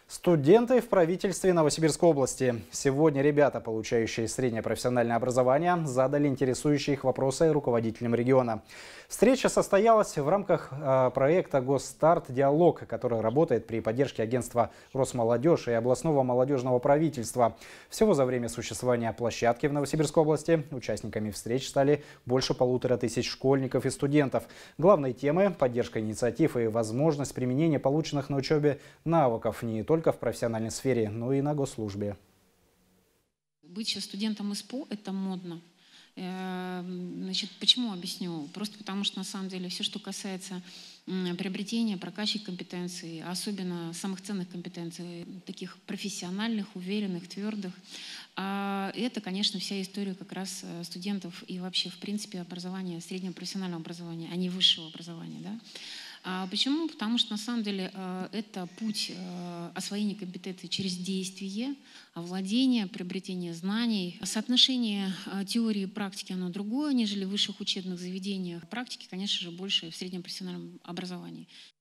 Студенты в правительстве Новосибирской области. Сегодня ребята, получающие среднее профессиональное образование, задали интересующие их вопросы руководителям региона. Встреча состоялась в рамках проекта «Госстарт. Диалог», который работает при поддержке агентства «Росмолодежь» и областного молодежного правительства. Всего за время существования площадки в Новосибирской области участниками встреч стали больше 1500 школьников и студентов. Главной темы – поддержка инициатив и возможность применения полученных на учебе навыков не только в профессиональной сфере, но и на госслужбе. Быть сейчас студентом ИСПО – это модно. Значит, почему объясню? Просто потому что, на самом деле, все, что касается приобретения, прокачки компетенций, особенно самых ценных компетенций, таких профессиональных, уверенных, твердых, это, конечно, вся история как раз студентов и вообще, в принципе, образования, среднего профессионального образования, а не высшего образования. Да? Почему? Потому что, на самом деле, это путь освоения компетенций через действие, овладение, приобретение знаний. Соотношение теории и практики, оно другое, нежели в высших учебных заведениях. Практики, конечно же, больше в среднем профессиональном образовании.